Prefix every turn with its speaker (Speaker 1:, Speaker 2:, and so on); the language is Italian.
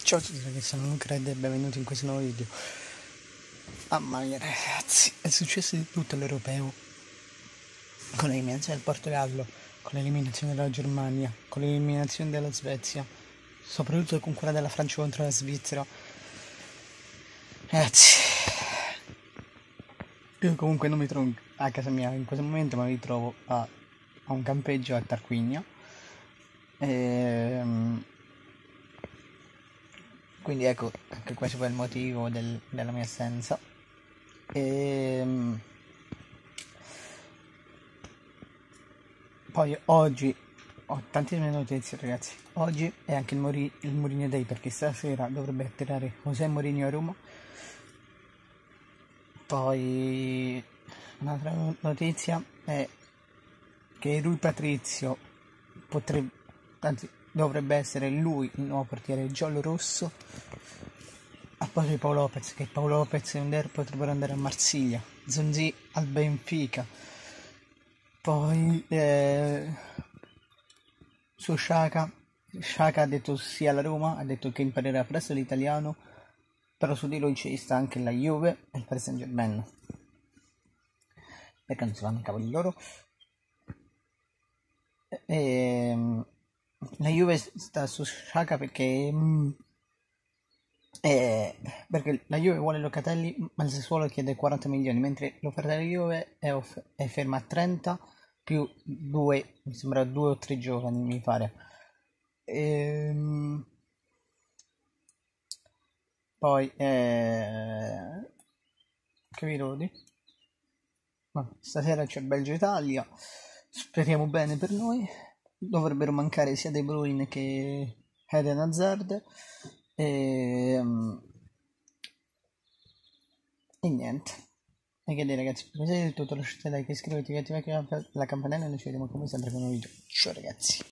Speaker 1: Ciao a tutti ragazzi, sono Luca e benvenuti in questo nuovo video. Mamma mia ragazzi, è successo di tutto all'europeo, con l'eliminazione del Portogallo, con l'eliminazione della Germania, con l'eliminazione della Svezia, soprattutto con quella della Francia contro la Svizzera. Ragazzi, io comunque non mi trovo a casa mia in questo momento, ma mi trovo a un campeggio a Tarquinia. Quindi ecco, anche questo è il motivo della mia assenza. Poi oggi ho tantissime notizie ragazzi. Oggi è anche il Mourinho Day, perché stasera dovrebbe atterrare José Mourinho a Roma. Poi un'altra notizia è che Rui Patrizio dovrebbe essere lui il nuovo portiere giallo-rosso. A poi di Paolo Lopez, che Paolo Lopez e Under potrebbero andare a Marsiglia, Zonzi al Benfica. Poi su Sciaka ha detto sì alla Roma, ha detto che imparerà presto l'italiano, però su di lui ci sta anche la Juve e il Paris Saint-Germain, perché non si fanno i cavoli loro. La Juve sta su Sciaka perché la Juve vuole Locatelli, ma il Sassuolo chiede 40 milioni, mentre l'offerta della Juve è ferma a 30 più 2, mi sembra 2 o 3 giovani, mi pare. Poi, che vi devo dire? Stasera c'è Belgio-Italia, speriamo bene per noi. Dovrebbero mancare sia De Bruyne che Eden Hazard. E niente. E che dire ragazzi, per me è tutto, lasciate like, iscrivetevi, attivate la campanella e noi ci vediamo come sempre con un video. Ciao ragazzi.